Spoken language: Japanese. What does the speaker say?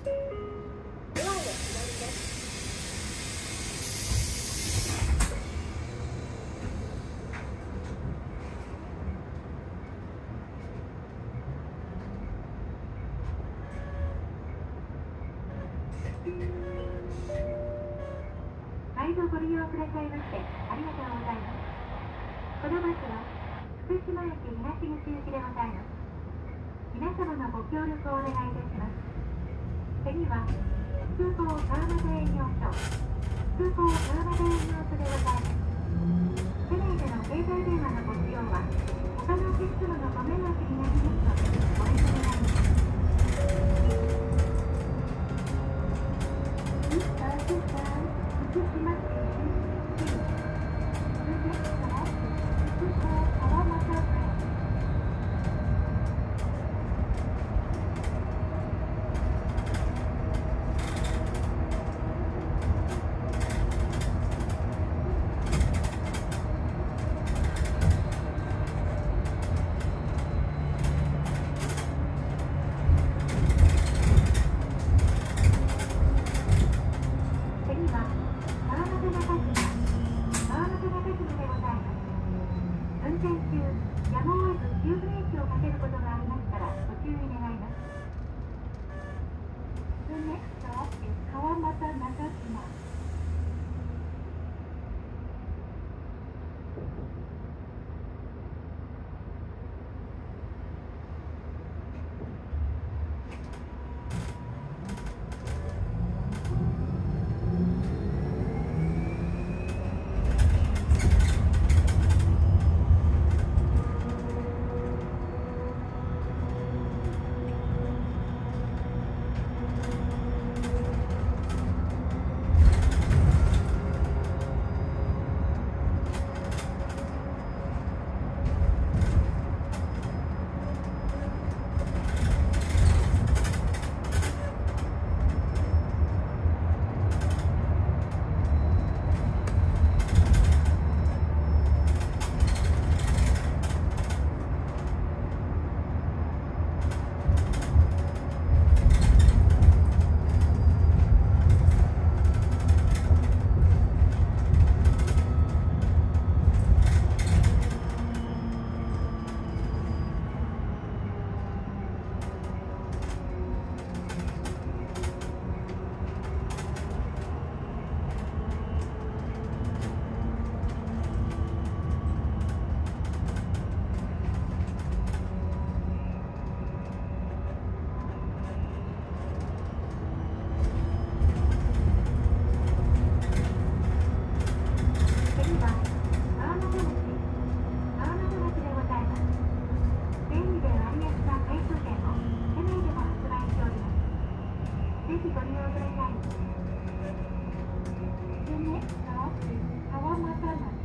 ドアの左です。 毎度ご利用くださいましてありがとうございます。このバスは福島駅東口行きでございます。皆様のご協力をお願いいたします。次は空港川俣営業所、空港川俣営業所でございます。車内での携帯電話のご使用は他のお客様のご迷惑になりますのでご遠慮願います。福島駅ご利用ください。The next stop is Kawamata Nagasaki.